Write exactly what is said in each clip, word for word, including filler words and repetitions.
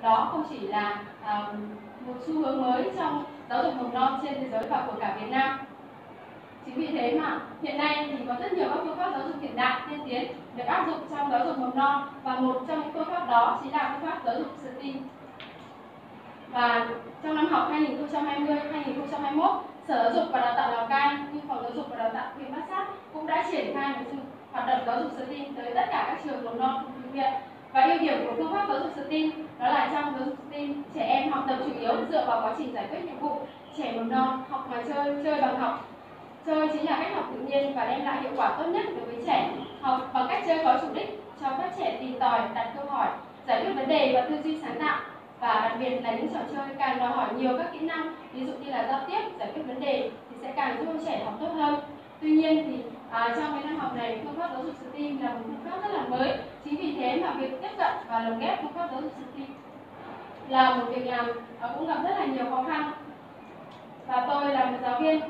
đó không chỉ là à, một xu hướng mới trong giáo dục mầm non trên thế giới và của cả Việt Nam. Chính vì thế mà hiện nay thì có rất nhiều các phương pháp giáo dục hiện đại tiên tiến được áp dụng trong giáo dục mầm non, và một trong những phương pháp đó chính là phương pháp giáo dục STEAM. Và trong năm học hai nghìn không trăm hai mươi hai nghìn không trăm hai mươi mốt, Sở Giáo dục và Đào tạo Lào Cai, Phòng Giáo dục và Đào tạo huyện Bát Sát cũng đã triển khai một hoạt động giáo dục STEAM tới tất cả các trường mầm non của huyện. Và ưu điểm của phương pháp giáo dục STEAM đó là trong giáo dục STEAM, trẻ em học tập chủ yếu dựa vào quá trình giải quyết nhiệm vụ. Trẻ mầm non học mà chơi, chơi bằng học. Chơi chính là cách học tự nhiên và đem lại hiệu quả tốt nhất đối với trẻ. Học bằng cách chơi có chủ đích, cho phép trẻ tìm tòi, đặt câu hỏi, giải quyết vấn đề và tư duy sáng tạo. Và đặc biệt là những trò chơi càng đòi hỏi nhiều các kỹ năng, ví dụ như là giao tiếp, giải quyết vấn đề thì sẽ càng giúp trẻ học tốt hơn. Tuy nhiên thì à, trong cái năm học này, phương pháp giáo dục STEAM là một phương pháp rất là mới. Chính vì thế mà việc tiếp cận và lồng ghép phương pháp giáo dục STEAM là một việc làm à, cũng gặp rất là nhiều khó khăn. Và tôi là một giáo viên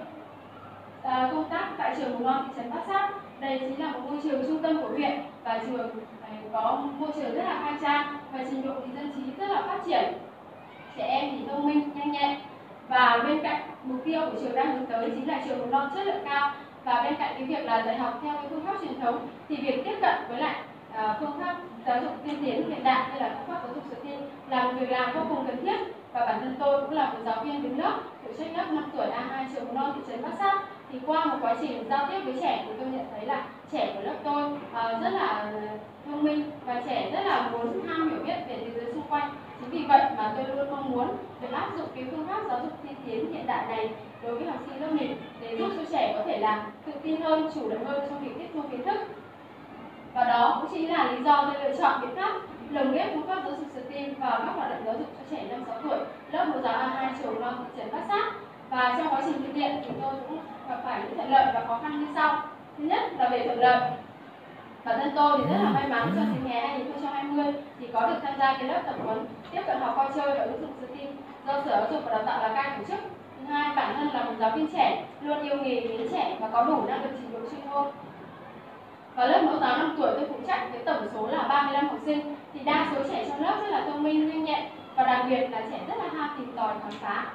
à, công tác tại trường mầm non thị trấn Bát Sát. Đây chính là một môi trường trung tâm của huyện, và trường có môi trường rất là khang trang và trình độ thì dân trí rất là phát triển. Trẻ em thì thông minh, nhanh nhẹn, và bên cạnh mục tiêu của trường đang hướng tới chính là trường mầm non chất lượng cao. Và bên cạnh cái việc là dạy học theo cái phương pháp truyền thống thì việc tiếp cận với lại à, phương pháp giáo dục tiên tiến hiện đại như là phương pháp giáo dục STEAM là một việc làm vô cùng cần thiết. Và bản thân tôi cũng là một giáo viên đứng lớp phụ trách lớp năm tuổi A hai trường mầm non thị trấn Bát Sát. Thì qua một quá trình giao tiếp với trẻ thì tôi nhận thấy là trẻ của lớp tôi uh, rất là thông minh và trẻ rất là muốn ham hiểu biết về thế giới xung quanh. Chính vì vậy mà tôi luôn mong muốn được áp dụng cái phương pháp giáo dục tiên tiến hiện đại này đối với học sinh lớp mình để giúp cho trẻ có thể là tự tin hơn, chủ động hơn trong việc tiếp thu kiến thức. Và đó cũng chính là lý do tôi lựa chọn biện pháp lồng ghép phương pháp giáo dục STEAM vào các hoạt động giáo dục cho trẻ năm sáu tuổi lớp mẫu giáo A hai trường mầm non thị trấn Bát Sát. Và trong quá trình thực hiện thì tôi cũng gặp phải những thuận lợi và khó khăn như sau. Thứ nhất là về thuận lợi, bản thân tôi thì rất là may mắn trong dịp hè hai nghìn không trăm hai mươi thì có được tham gia cái lớp tập huấn tiếp cận học qua chơi và ứng dụng STEAM do Sở Giáo dục và Đào tạo Lào Cai tổ chức. Thứ hai, bản thân là một giáo viên trẻ luôn yêu nghề, mến trẻ và có đủ năng lực trình độ chuyên môn. Và lớp mẫu giáo năm tuổi tôi phụ trách với tổng số là ba mươi lăm học sinh, thì đa số trẻ trong lớp rất là thông minh, nhanh nhẹn, và đặc biệt là trẻ rất là ham tìm tòi khám phá.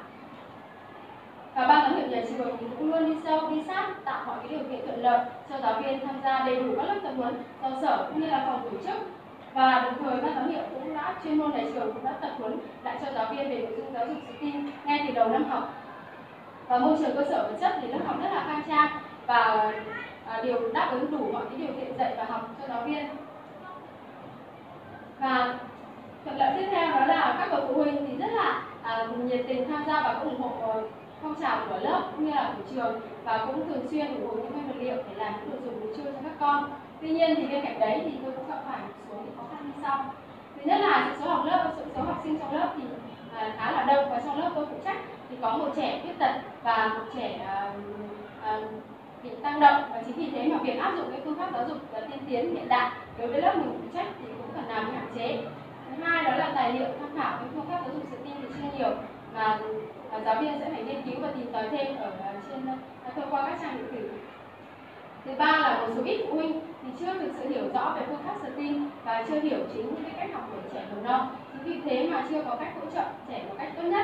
Và ban giám hiệu nhà trường thì cũng luôn đi sâu, đi sát, tạo mọi cái điều kiện thuận lợi cho giáo viên tham gia đầy đủ các lớp tập huấn do sở cũng như là phòng tổ chức. Và đồng thời ban giám hiệu cũng đã chuyên môn nhà trường cũng đã tập huấn lại cho giáo viên về nội dung giáo dục STEAM ngay từ đầu năm học. Và môi trường cơ sở vật chất thì lớp học rất là khang trang và à, đều đáp ứng đủ mọi cái điều kiện dạy và học cho giáo viên. Và thuận lợi tiếp theo đó là các bậc phụ huynh thì rất là à, nhiệt tình tham gia và ủng hộ phong trào của lớp cũng như là của trường, và cũng thường xuyên ủng hộ những nguyên vật liệu để làm những nội dung vui chơi cho các con. Tuy nhiên thì bên cạnh đấy thì tôi cũng gặp phải một số những khó khăn như sau. Thứ nhất là số học lớp, số học sinh trong lớp thì à, khá là đông, và trong lớp tôi phụ trách thì có một trẻ khuyết tật và một trẻ à, à, bị tăng động, và chính vì thế mà việc áp dụng cái phương pháp giáo dục tiên tiến hiện đại đối với lớp mình phụ trách thì cũng phần nào bị hạn chế. Thứ hai đó là tài liệu tham khảo cái phương pháp giáo dục STEAM thì chưa nhiều, mà À, giáo viên sẽ phải nghiên cứu và tìm tòi thêm ở trên à, thông qua các trang điện tử. Thứ ba là một số ít phụ huynh thì chưa thực sự hiểu rõ về phương pháp STEAM và chưa hiểu chính những cái cách học của trẻ mầm non, chính vì thế mà chưa có cách hỗ trợ trẻ một cách tốt nhất.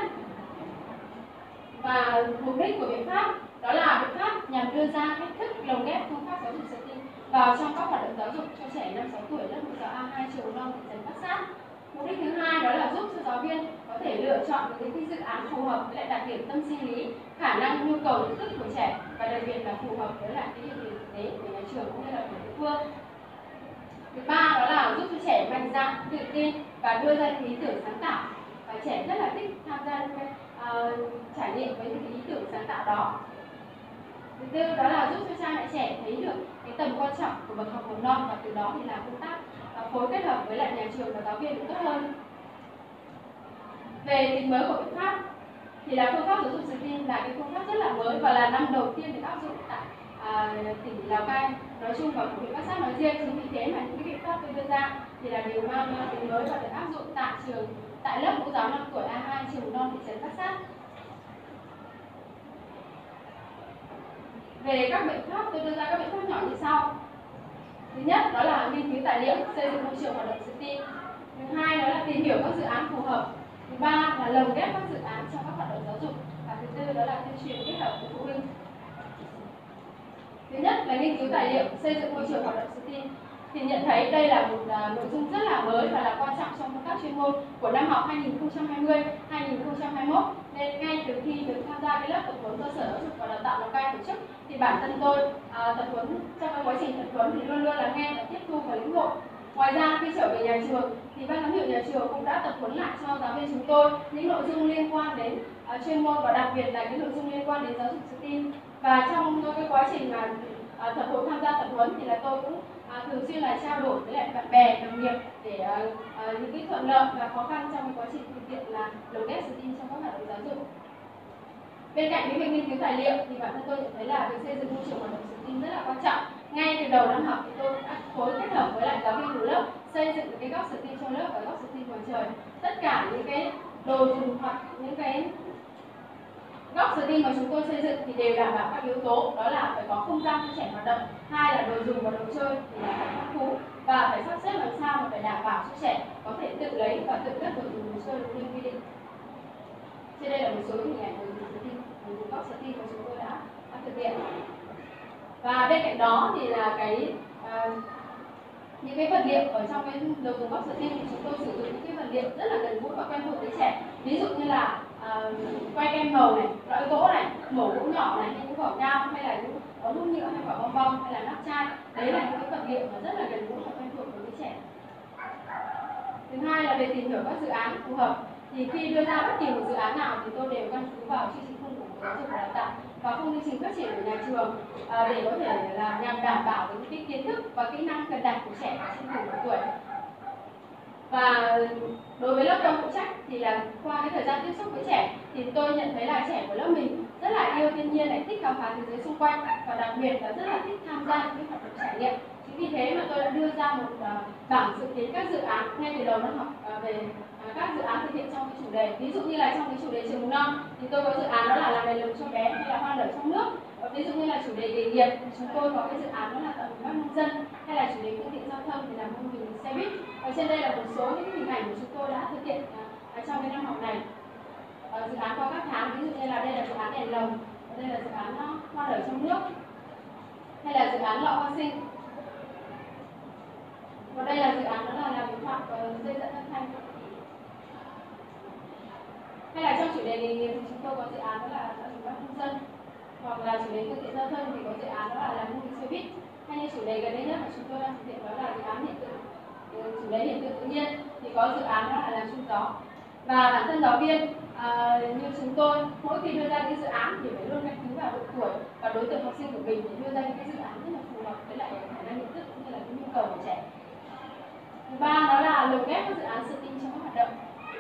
Và mục đích của biện pháp đó là biện pháp nhằm đưa ra cách thức lồng ghép phương pháp giáo dục STEAM vào trong các hoạt động giáo dục cho trẻ năm sáu tuổi lớp mẫu giáo A hai trường mầm non thị trấn Bát Sát. Mục đích thứ hai đó là giúp cho giáo viên có thể lựa chọn những cái dự án phù hợp với lại đặc điểm tâm sinh lý, khả năng, nhu cầu nhận thức của trẻ, và đặc biệt là phù hợp với lại cái điều kiện thực tế của nhà trường cũng như là của địa phương. Thứ ba đó là giúp cho trẻ mạnh dạn, tự tin và đưa ra những ý tưởng sáng tạo, và trẻ rất là thích tham gia uh, trải nghiệm với những cái ý tưởng sáng tạo đó. Thứ tư đó là giúp cho cha mẹ trẻ thấy được cái tầm quan trọng của bậc học mầm non, và từ đó thì làm công tác phối kết hợp với lại nhà trường và giáo viên được tốt hơn. Về tính mới của biện pháp thì là phương pháp giáo dục STEAM là cái phương pháp rất là mới và là năm đầu tiên được áp dụng tại à, tỉnh Lào Cai nói chung và của huyện Bát Sát nói riêng. Chính vì thế mà những cái biện pháp tôi đưa ra thì là đều mang tính mới và được áp dụng tại trường tại lớp mẫu giáo năm tuổi A hai trường mầm non thị trấn Bát Sát. Về các biện pháp tôi đưa ra các biện pháp nhỏ như sau. Thứ nhất đó là nghiên cứu tài liệu xây dựng môi trường hoạt động STEAM. Thứ hai đó là tìm hiểu các dự án phù hợp. Thứ ba là lồng ghép các dự án trong các hoạt động giáo dục. Và thứ tư đó là tuyên truyền kết hợp với phụ huynh. Thứ nhất là nghiên cứu tài liệu xây dựng môi trường hoạt động STEAM. Thì nhận thấy đây là một uh, nội dung rất là mới và là quan trọng trong công tác chuyên môn của năm học hai nghìn không trăm hai mươi hai nghìn không trăm hai mươi mốt. Nên ngay từ khi được tham gia cái lớp tập huấn cơ sở giáo dục và đào tạo Lào Cai tổ chức thì bản thân tôi uh, tập huấn trong cái quá trình tập huấn thì luôn luôn là nghe và tiếp thu và lĩnh hội. Ngoài ra khi trở về nhà trường thì ban giám hiệu nhà trường cũng đã tập huấn lại cho giáo viên chúng tôi những nội dung liên quan đến uh, chuyên môn và đặc biệt là cái nội dung liên quan đến giáo dục STEAM. Và trong cái quá trình mà uh, tập huấn tham gia tập huấn thì là tôi cũng À, thường xuyên là trao đổi với lại bạn bè đồng nghiệp để uh, uh, những cái thuận lợi và khó khăn trong cái quá trình thực hiện là lồng ghép STEAM trong các hoạt động giáo dục. Bên cạnh cái việc nghiên cứu tài liệu thì bản thân tôi nhận thấy là việc xây dựng môi trường hoạt động STEAM rất là quan trọng. Ngay từ đầu năm học thì tôi đã phối kết hợp với lại giáo viên của lớp xây dựng cái góc STEAM trong lớp và góc STEAM ngoài trời. Tất cả những cái đồ dùng hoặc những cái góc STEAM mà chúng tôi xây dựng thì đều đảm bảo các yếu tố, đó là phải có không gian cho trẻ hoạt động, hai là đồ dùng và đồ chơi thì là phải phong phú và phải sắp xếp làm sao mà phải đảm bảo cho trẻ có thể tự lấy và tự cất đồ dùng đồ chơi đúng như quy định. Trên đây là một số hình ảnh đồ dùng STEAM, đồ dùng góc STEAM mà chúng tôi đã, đã thực hiện. Và bên cạnh đó thì là cái uh, những cái vật liệu ở trong cái đồ dùng góc STEAM thì chúng tôi sử dụng những cái vật liệu rất là gần gũi và quen thuộc với trẻ. Ví dụ như là uh, quay kem màu này, lõi gỗ này, mẩu gỗ nhỏ này, hay những vỏ dao, hay là những ống hút nhựa, hay vỏ bong bong, hay là nắp chai. Đấy là những cái vật liệu mà rất là gần gũi và quen thuộc với trẻ. Thứ hai là về tìm hiểu các dự án phù hợp. Thì khi đưa ra bất kỳ một dự án nào thì tôi đều căn cứ vào chương trình khung của Bộ Giáo dục và Đào tạo và khung chương trình phát triển của nhà trường à, để có thể là nhằm đảm bảo những cái kiến thức và kỹ năng cần đạt của trẻ trên cùng độ tuổi. Và đối với lớp tôi phụ trách thì là qua cái thời gian tiếp xúc với trẻ thì tôi nhận thấy là trẻ của lớp mình rất là yêu thiên nhiên, lại thích khám phá thế giới xung quanh và đặc biệt là rất là thích tham gia những cái hoạt động trải nghiệm. Chính vì thế mà tôi đã đưa ra một uh, bảng dự kiến các dự án ngay từ đầu năm học uh, về uh, các dự án thực hiện trong cái chủ đề. Ví dụ như là trong cái chủ đề trường mầm non thì tôi có dự án đó là làm đèn lồng cho bé hay là hoa nở trong nước. Và ví dụ như là chủ đề nghề nghiệp thì chúng tôi có cái dự án đó là tạo hình bác nông dân, hay là chủ đề phương tiện giao thông thì làm mô hình xe buýt. Và trên đây là một số những hình ảnh mà chúng tôi đã thực hiện uh, trong cái năm học này. Uh, dự án qua các tháng, ví dụ như là đây là dự án đèn lồng, đây là dự án uh, hoa nở trong nước, hay là dự án lọ hoa sinh. Và đây là dự án đó là làm những hoạt uh, dây dẫn âm thanh. Hay là trong chủ đề nghề nghiệp thì chúng tôi có dự án đó là tạo hình bác nông dân, hoặc là chủ đề phương tiện giao thông thì có dự án đó là làm mô hình xe buýt. Hay như chủ đề gần đây nhất mà chúng tôi đang thực hiện đó là dự án hiện tượng chủ đề hiện tượng tự nhiên thì có dự án đó là làm chun gió. Và bản thân giáo viên à, như chúng tôi mỗi khi đưa ra những dự án thì phải luôn căn cứ vào độ tuổi và đối tượng học sinh của mình để đưa ra những cái dự án rất là phù hợp với lại khả năng nhận thức cũng như là cái nhu cầu của trẻ. Thứ ba đó là lồng ghép các dự án STEAM trong các hoạt động.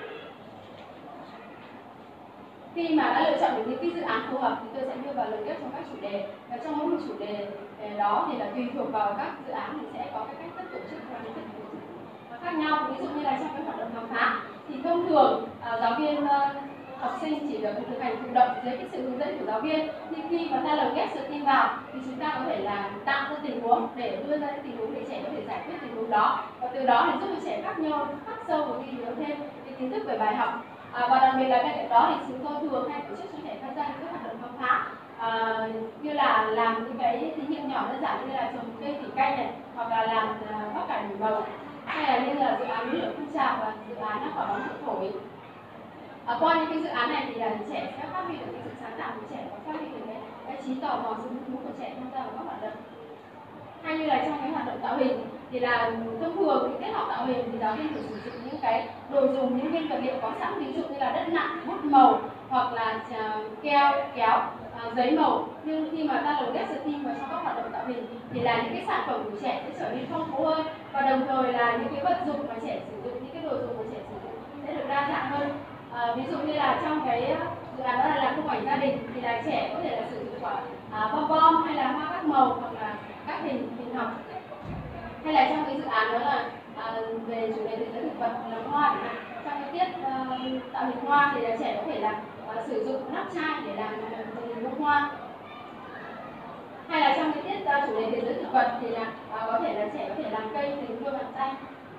Khi mà đã lựa chọn được những cái dự án phù hợp thì tôi sẽ đưa vào lồng ghép trong các chủ đề, và trong mỗi một chủ đề đó thì là tùy thuộc vào các dự án thì sẽ có cái cách thức tổ chức và cái cách tổ chức khác nhau. Ví dụ như là trong cái hoạt động khám phá thì thông thường uh, giáo viên uh, học sinh chỉ được thực hành thụ động dưới cái sự hướng dẫn của giáo viên, nhưng khi mà ta lồng ghép STEAM vào thì chúng ta có thể là tạo ra tình huống để đưa ra những tình huống để trẻ có thể giải quyết tình huống đó, và từ đó thì giúp cho trẻ khác nhau khắc sâu và ghi nhớ thêm cái kiến thức về bài học. À, và đặc biệt là bên cạnh đó thì chúng tôi thường hay tổ chức cho trẻ tham gia những cái hoạt động khám phá à, như là làm những cái thí nghiệm nhỏ đơn giản như là trồng cây thủy canh này, hoặc là làm uh, bắp cải đủ màu, hay là như là dự án núi lửa phun trào và dự án quả bóng trội thổi. À, qua những cái dự án này thì là trẻ sẽ phát huy được cái sự sáng tạo của trẻ và phát huy được cái, cái trí tò mò, sự hứng thú của trẻ tham gia vào các hoạt động. Hay như là trong cái hoạt động tạo hình thì là thông thường những tiết học tạo hình thì giáo viên phải sử dụng những cái đồ dùng, những nguyên vật liệu có sẵn, ví dụ như là đất nặng, bút màu, hoặc là keo, kéo, giấy màu. Nhưng khi mà ta lồng ghép STEAM vào trong các hoạt động tạo hình thì là những cái sản phẩm của trẻ sẽ trở nên phong phú hơn, và đồng thời là những cái vật dụng mà trẻ sử dụng, những cái đồ dùng mà trẻ sử dụng sẽ được đa dạng hơn. À, ví dụ như là trong cái dự án đó là làm khung ảnh gia đình thì là trẻ có thể là sử dụng quả à, bom bom, hay là hoa các màu, hoặc là các hình hình học. Hay là trong cái dự án đó là à, về chủ đề thế giới thực vật là hoa, trong cái tiết uh, tạo hình hoa thì là trẻ có thể là uh, sử dụng nắp chai để làm hình bông hoa. Hay là trong cái tiết uh, chủ đề thế giới thực vật thì là uh, có thể là trẻ có thể làm cây hình đôi bàn tay.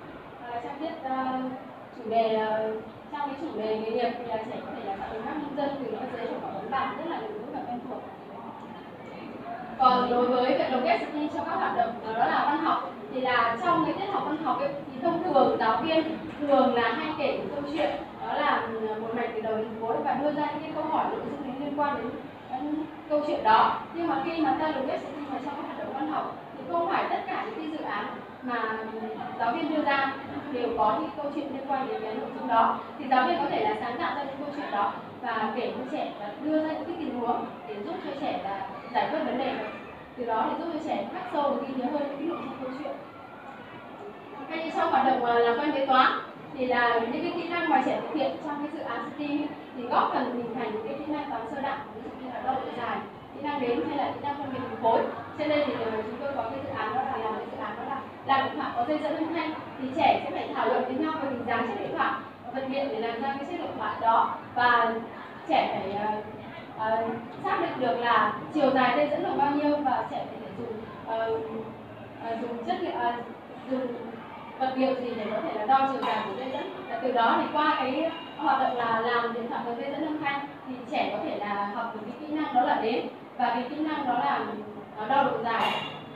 uh, trong tiết uh, chủ đề uh, trong cái chủ đề nghề nghiệp thì là trẻ có thể là tạo hình các nhân dân từ những giấy của quả bóng bàn rất là gần gũi và quen thuộc. Còn đối với việc lồng ghép STEAM trong các hoạt động đó là văn học thì là trong cái tiết học văn học ấy, thì thông thường giáo viên thường là hay kể một câu chuyện, đó là một mạch từ đầu đến cuối và đưa ra những cái câu hỏi nội dung liên quan đến, đến câu chuyện đó. Nhưng mà khi mà ta lồng ghép STEAM vào trong các hoạt động văn học thì không phải tất cả những cái dự án mà giáo viên đưa ra đều có những câu chuyện liên quan đến cái nội dung đó, thì giáo viên có thể là sáng tạo ra những câu chuyện đó và kể cho trẻ và đưa ra những cái tình huống để giúp cho trẻ là giải quyết vấn đề, từ đó thì giúp cho trẻ khắc sâu và ghi nhớ hơn những nội dung câu chuyện. Hay như trong hoạt động làm quen với toán thì là những cái kỹ năng mà trẻ thực hiện trong cái dự án STEAM thì góp phần hình thành những cái kỹ năng toán sơ đẳng, ví dụ như là đo độ dài, kỹ năng đếm hay là kỹ năng phân biệt hình khối. Trên đây thì chúng tôi có cái dự án đó là làm cái dự án đó là làm điện thoại có dây dẫn âm thanh, thì trẻ sẽ phải thảo luận với nhau về hình dáng chiếc điện thoại, vật liệu để làm ra cái chiếc điện thoại đó, và trẻ phải uh, uh, xác định được là chiều dài dây dẫn là bao nhiêu và trẻ phải dùng uh, uh, dùng chất liệu uh, dùng vật liệu gì để có thể là đo chiều dài của dây dẫn. Và từ đó thì qua cái hoạt động là làm điện thoại có dây dẫn âm thanh thì trẻ có thể là học được cái kỹ năng đó là đếm và cái kỹ năng đó là đo độ dài.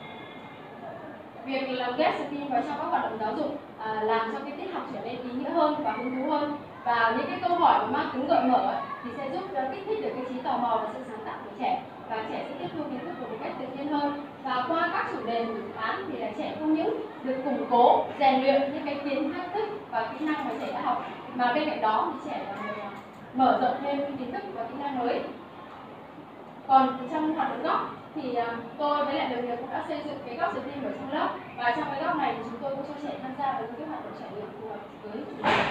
Việc lồng ghép STEAM vào trong các hoạt động giáo dục à, làm cho cái tiết học trở nên ý nghĩa hơn và hứng thú hơn, và những cái câu hỏi mà mang tính gợi mở thì sẽ giúp kích thích được cái trí tò mò và sự sáng tạo của trẻ, và trẻ sẽ tiếp thu kiến thức của một cách tự nhiên hơn. Và qua các chủ đề của dự án thì là trẻ không những được củng cố, rèn luyện những cái kiến thức và kỹ năng mà trẻ đã học, mà bên cạnh đó thì trẻ còn được mở rộng thêm kiến thức và kỹ năng mới. Còn trong hoạt động góc thì tôi với lại đồng nghiệp cũng đã xây dựng cái góc STEAM ở trong lớp, và trong cái góc này thì chúng tôi cũng cho trẻ tham gia vào những cái hoạt động trải nghiệm phù hợp với chủ đề.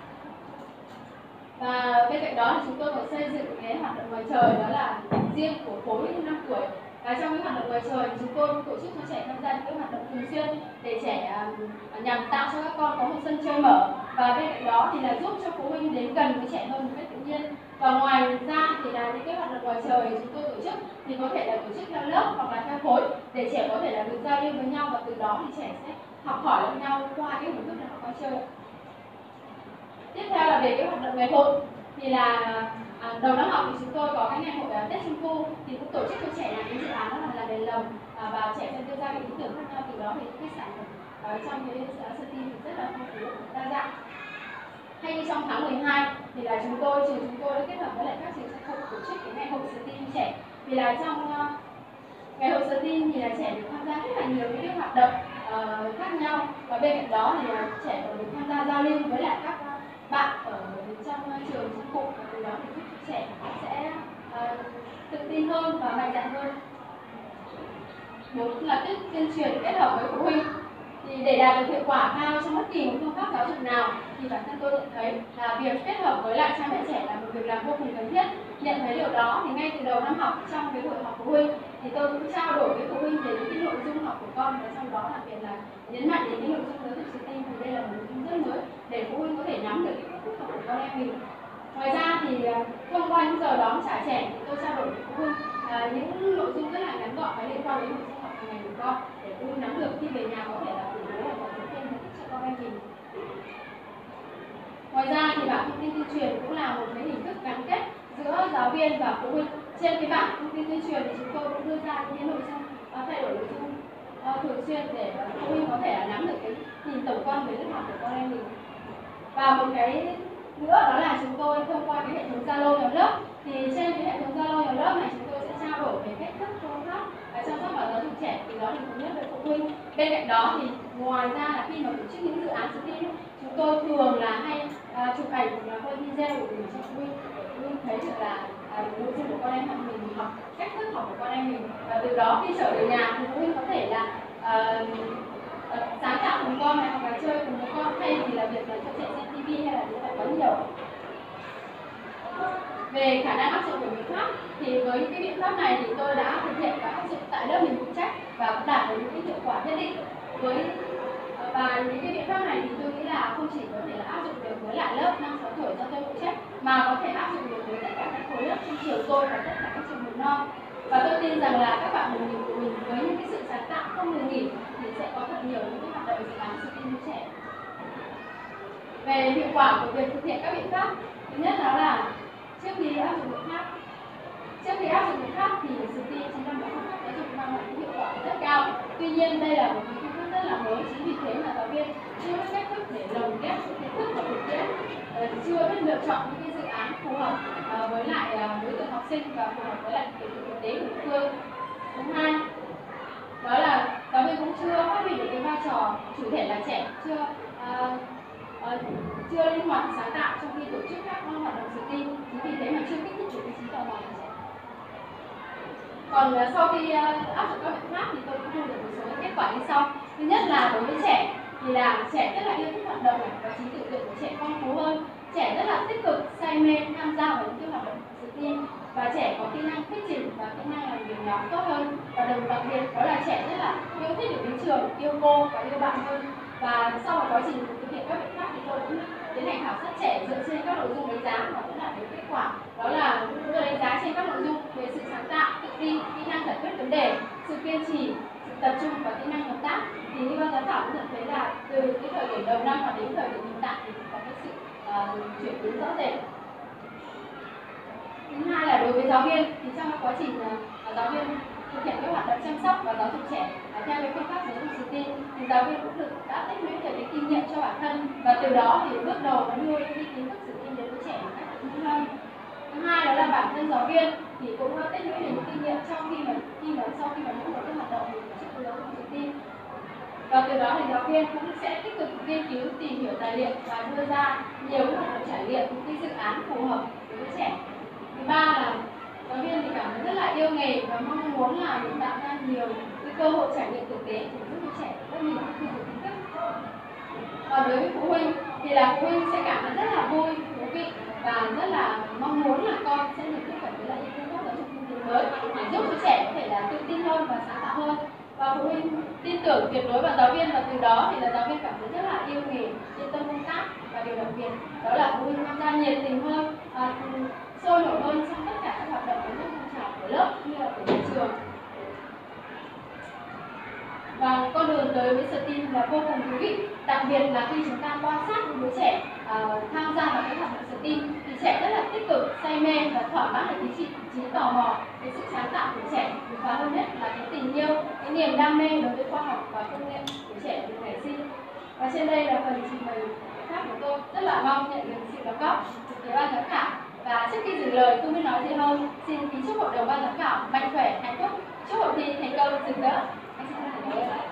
Và bên cạnh đó thì chúng tôi còn xây dựng cái hoạt động ngoài trời, đó là riêng của khối năm tuổi. Và trong cái hoạt động ngoài trời thì chúng tôi cũng tổ chức cho trẻ tham gia những cái hoạt động thường xuyên để trẻ uh, nhằm tạo cho các con có một sân chơi mở, và bên cạnh đó thì là giúp cho phụ huynh đến gần với trẻ hơn một cách tự nhiên. Và ngoài ra thì là những cái hoạt động ngoài trời chúng tôi tổ chức thì có thể là tổ chức theo lớp hoặc là theo khối để trẻ có thể là được giao lưu với nhau, và từ đó thì trẻ sẽ học hỏi lẫn nhau qua cái hình thức là học ngoài chơi. Tiếp theo là về cái hoạt động ngày hội thì là à, đầu năm học thì chúng tôi có cái ngày hội uh, Tết Trung Thu thì cũng tổ chức cho trẻ làm cái dự án đó là làm đèn lồng, à, và trẻ sẽ đưa ra cái ý tưởng khác nhau, từ đó thì cái sản phẩm ở trong cái dự án STEAM thì rất là phong phú đa dạng. Hay như trong tháng mười hai thì là chúng tôi trường chúng tôi đã kết hợp với lại các trường xã hội tổ chức cái ngày hội STEAM trẻ, vì là trong uh, ngày hội STEAM thì là trẻ được tham gia rất là nhiều những cái hoạt động uh, khác nhau, và bên cạnh đó thì uh, trẻ còn được tham gia giao lưu với lại các uh, bạn ở trong uh, trường chính phủ, và từ đó thì giúp trẻ sẽ uh, tự tin hơn và mạnh dạn hơn. Bốn là tuyên truyền kết hợp với phụ huynh. Thì để đạt được hiệu quả cao trong bất kỳ một phương pháp giáo dục nào thì bản thân tôi nhận thấy là việc kết hợp với lại cha mẹ trẻ là một việc làm vô cùng cần thiết. Nhận thấy điều đó thì ngay từ đầu năm học trong cái buổi họp phụ huynh thì tôi cũng trao đổi với phụ huynh về những cái nội dung học của con, và trong đó đặc biệt là nhấn mạnh đến cái nội dung giáo dục STEAM, thì đây là một nội dung rất mới để phụ huynh có thể nắm được cái kiến thức học của con em mình. Ngoài ra thì thông qua những giờ đón trả trẻ thì tôi trao đổi với phụ huynh à, những nội dung rất là ngắn gọn và liên quan đến nội dung học hàng ngày của con, để phụ huynh nắm được khi về nhà có thể là củng cố và bổ thêm kiến thức cho con em mình. Ngoài ra thì bảng thông tin tuyên truyền cũng là một cái hình thức gắn kết giữa giáo viên và phụ huynh. Trên cái bảng thông tin tuyên truyền thì chúng tôi cũng đưa ra những nội dung uh, thay đổi nội dung uh, thường xuyên để uh, phụ huynh có thể là nắm được cái nhìn tổng quan về lớp học của con em mình. Và một cái nữa đó là chúng tôi thông qua cái hệ thống Zalo nhóm lớp, thì trên cái hệ thống Zalo nhóm lớp này chúng tôi sẽ trao đổi về cách thức phương pháp chăm sóc và giáo dục trẻ, từ đó thì thống nhất với phụ huynh. Bên cạnh đó thì ngoài ra là khi mà tổ chức những dự án STEAM, chúng tôi thường là hay uh, chụp ảnh hoặc là quay video để cho phụ huynh để phụ huynh thấy được là uh, nội dung của con em mình học, cách thức học của con em mình, và từ đó khi trở về nhà thì phụ huynh có thể là uh, uh, sáng tạo cùng con này hoặc là chơi cùng với con, thay vì là việc là cho trẻ xem ti vi hay là những quá nhiều. Về khả năng áp dụng của biện pháp thì với những cái biện pháp này thì tôi đã thực hiện và áp dụng tại lớp mình phụ trách và cũng đạt được những cái hiệu quả nhất định. Với và những cái biện pháp này thì tôi nghĩ là không chỉ có thể là áp dụng được với lại lớp năm sáu tuổi do tôi phụ trách, mà có thể áp dụng được với tất cả các khối lớp trong trường tôi và tất cả các trường mầm non. Và tôi tin rằng là các bạn đồng nghiệp của mình với những cái sự sáng tạo không ngừng nghỉ thì sẽ có thật nhiều những cái hoạt động dự án STEAM với trẻ. Về hiệu quả của việc thực hiện các biện pháp, thứ nhất đó là trước khi áp dụng biện pháp trước khi áp dụng biện pháp thì STEAM chính là một phương pháp giáo dục mang lại hiệu quả rất cao. Tuy nhiên đây là một phương pháp rất là mới, chính vì thế mà giáo viên chưa biết cách thức để lồng ghép những kiến thức và thực tiễn, chưa biết lựa chọn những cái dự án phù hợp với lại đối tượng học sinh và phù hợp với lại điều kiện thực tế của địa phương. Thứ hai đó là giáo viên cũng chưa phát huy được cái vai trò chủ thể là trẻ, chưa uh, uh, chưa linh hoạt sáng tạo trong khi tổ chức các hoạt động STEAM, chính vì thế mà chưa kích thích được cái trí tò mò của trẻ. Còn uh, sau khi uh, áp dụng các biện pháp thì tôi cũng thu được một số kết quả như sau. Thứ nhất là đối với trẻ thì là trẻ rất là yêu thích hoạt động và trí tưởng tượng của trẻ phong phú hơn, trẻ rất là tích cực, say mê tham gia vào những cái hoạt động STEAM, và trẻ có kỹ năng thuyết trình và kỹ năng làm việc nhóm tốt hơn, và đồng đặc biệt đó là trẻ rất là yêu thích được đến trường, yêu cô và yêu bạn hơn. Và sau một quá trình thực hiện các biện pháp thì tôi cũng tiến hành khảo sát trẻ dựa trên các nội dung đánh giá và cũng đạt được kết quả, đó là tôi đánh giá trên các nội dung về sự sáng tạo, tự tin, kỹ năng giải quyết vấn đề, sự kiên trì, sự tập trung và kỹ năng hợp tác. Thì như ban giám khảo cũng nhận thấy là từ cái thời điểm đầu năm và đến thời điểm hiện tại thì cũng có cái sự uh, chuyển biến rõ rệt. Thứ hai là đối với giáo viên thì trong quá trình uh, giáo viên thực hiện các hoạt động chăm sóc và giáo dục trẻ uh, theo cái phương pháp giáo dục STEAM thì giáo viên cũng được đã tích lũy được cái kinh nghiệm cho bản thân, và từ đó thì bước đầu đã đưa những kiến thức STEAM đến với trẻ một cách tự nhiên hơn. Thứ hai đó là bản thân giáo viên thì cũng đã tích lũy được những kinh nghiệm trong khi mà khi mà sau khi mà những cái hoạt động thì tổ chức giáo dục STEAM, và từ đó thì giáo viên cũng sẽ tích cực nghiên cứu, tìm hiểu tài liệu và đưa ra nhiều hoạt động trải nghiệm, những cái dự án phù hợp đối với trẻ. Thứ ba là giáo viên thì cảm thấy rất là yêu nghề và mong muốn là được tạo ra nhiều cái cơ hội trải nghiệm thực tế để giúp cho trẻ rất nhiều những kiến thức. Còn đối với phụ huynh thì là phụ huynh sẽ cảm thấy rất là vui, thú vị và rất là mong muốn là con sẽ được tiếp cận với lại những phương pháp giáo dục phương tiện mới để giúp cho trẻ có thể là tự tin hơn và sáng tạo hơn. Và phụ huynh tin tưởng tuyệt đối vào giáo viên, và từ đó thì là giáo viên cảm thấy rất là yêu nghề, yên tâm công tác, và điều đặc biệt đó là phụ huynh tham gia nhiệt tình hơn, à, sôi nổi hơn trong tất cả các hoạt động của các phong trào của lớp như là của nhà trường. Và con đường tới với STEAM là vô cùng thú vị, đặc biệt là khi chúng ta quan sát những đứa trẻ uh, tham gia vào các hoạt động STEAM thì trẻ rất là tích cực, say mê và thỏa mãn được cái trí, trí tò mò, cái sự sáng tạo của trẻ, và hơn hết là cái tình yêu, cái niềm đam mê đối với khoa học và công nghệ của trẻ từ nảy sinh. Và trên đây là phần trình bày pháp của tôi, rất là mong nhận được sự đóng góp từ phía ban giám khảo. Và trước khi dừng lời không biết nói gì hơn, xin kính chúc hội đồng ban giám khảo mạnh khỏe, hạnh phúc, chúc hội thi thành công rực rỡ. Anh xin cảm ơn.